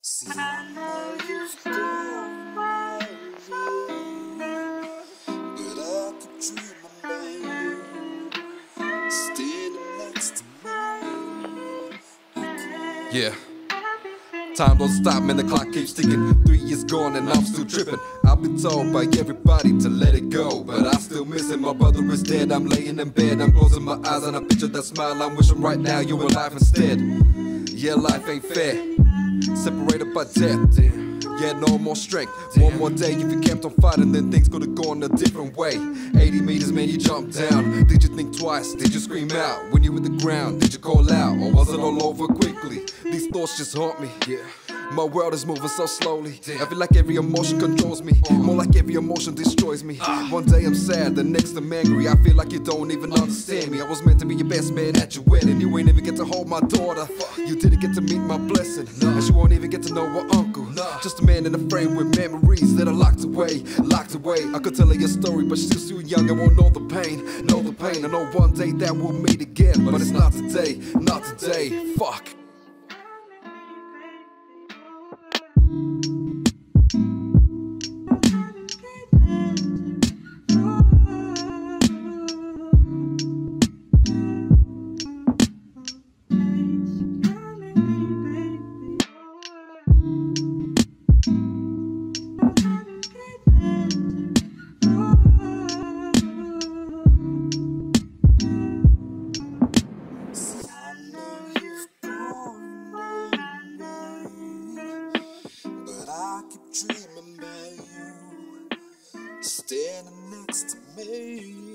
See, I know you've gone my way, but I keep dreaming about you, standing next to me. Yeah. Time don't stop, man, the clock keeps ticking. 3 years gone and I'm still tripping. I've been told by everybody to let it go, but I still miss it. My brother is dead, I'm laying in bed, I'm closing my eyes and I picture that smile. I'm wishing right now you were alive instead. Yeah, life ain't fair, separated by death. Yeah, no more strength. One more day if you kept on fighting, then things could've gone a different way. 80 meters, man, you jumped down. Did you think twice? Did you scream out? When you hit the ground, did you call out? Or was it all over quickly? These thoughts just haunt me, yeah. My world is moving so slowly. I feel like every emotion controls me, more like every emotion destroys me. One day I'm sad, the next I'm angry. I feel like you don't even understand me. I was meant to be your best man at your wedding. You ain't even get to hold my daughter. You didn't get to meet my blessing, and you won't even get to know her uncle. Just a man in a frame with memories that are locked away, locked away. I could tell her your story, but she's too young and won't know the pain, know the pain. I know one day that we'll meet again, but it's not today, not today. Fuck. I keep dreaming about you, standing next to me.